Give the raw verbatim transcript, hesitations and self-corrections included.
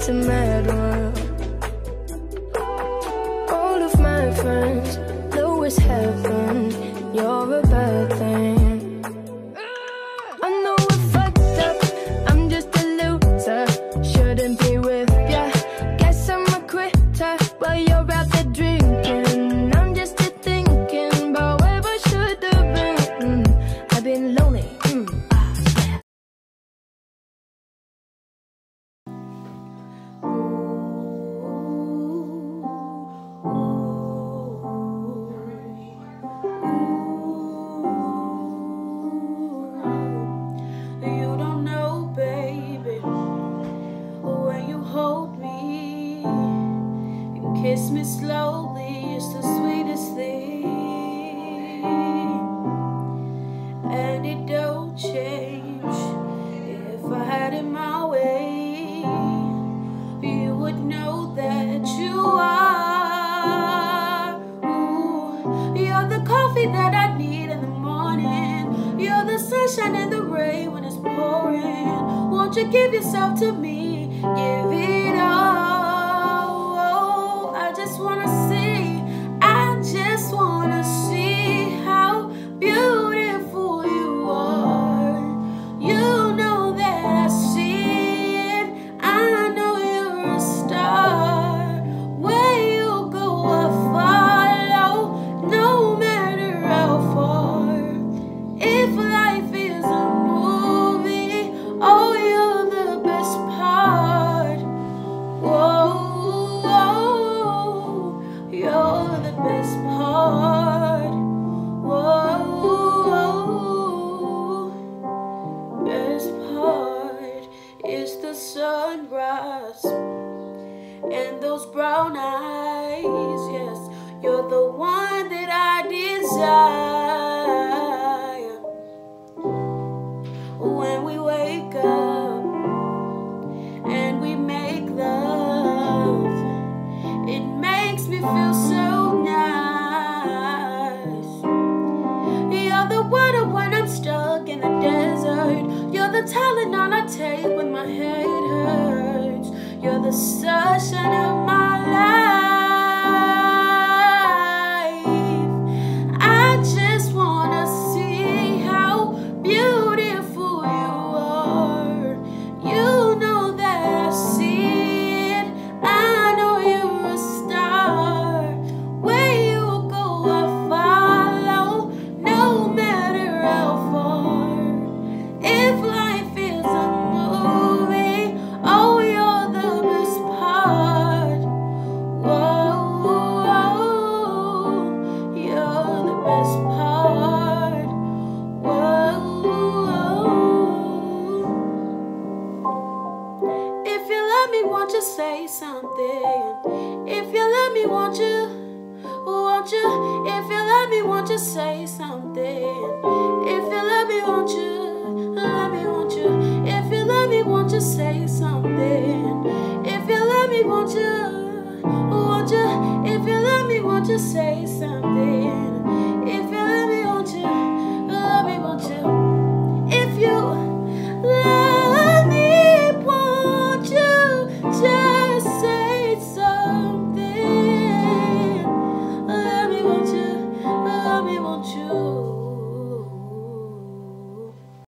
it's a mad world. All of my friends know it's heaven, you're a bad thing. I know I fucked up, I'm just a loser, shouldn't be with ya. Guess I'm a quitter while you're out there drinking. I'm just here thinking about where I should have been. mm, I've been lonely. mm, ah, yeah. You don't know, baby, when you hold me and kiss me slowly, it's the sweetest thing. And it don't change. If I had it my way, you would know that you are. Ooh, you're the coffee that I need in the morning. You're the sunshine in the rain when it's pouring. Won't you give yourself to me? Give it all. I just wanna see, I just wanna see how beautiful you are. You know that I see it. I know you're a star. Where you go, I follow, no matter how far. If life is a movie, oh, you're the best part. Whoa, whoa, you're the best part. Whoa, best part is the sunrise and those brown eyes. Yes, you're the one that I desire. When we wake up and we make love, it makes me feel so nice. You're the water when I'm stuck in the desert. You're the Tylenol I take when my head hurts. You're the sunshine of my life. I just wanna see how beautiful you are. You know that I see it. I know you're a star. Where you go, I follow, no matter how far. If life is a movie, oh, you're the best part. Whoa, you're the best part. Whoa. If you love me, won't you say something? If you love me, won't you? Won't you? If you love me, won't you say something? If you love me, won't you? Love me, won't you? If you love me, won't you say something? If you love me, won't you? Won't you? If you love me, won't you say something? If